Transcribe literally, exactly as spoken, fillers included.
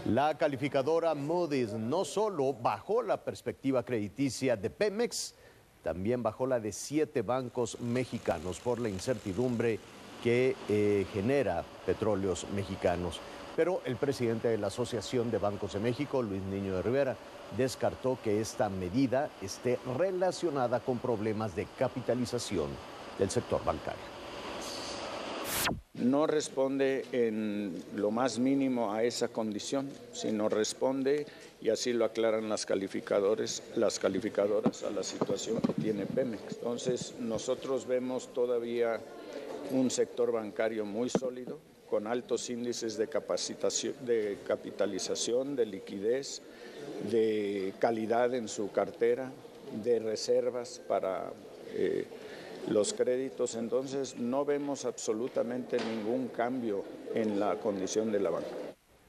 La calificadora Moody's no solo bajó la perspectiva crediticia de Pemex, también bajó la de siete bancos mexicanos por la incertidumbre que eh, genera Petróleos Mexicanos. Pero el presidente de la Asociación de Bancos de México, Luis Niño de Rivera, descartó que esta medida esté relacionada con problemas de capitalización del sector bancario. No responde en lo más mínimo a esa condición, sino responde, y así lo aclaran las calificadores, las calificadoras, a la situación que tiene Pemex. Entonces, nosotros vemos todavía un sector bancario muy sólido, con altos índices de capacitación, de capitalización, de liquidez, de calidad en su cartera, de reservas para eh, los créditos. Entonces no vemos absolutamente ningún cambio en la condición de la banca.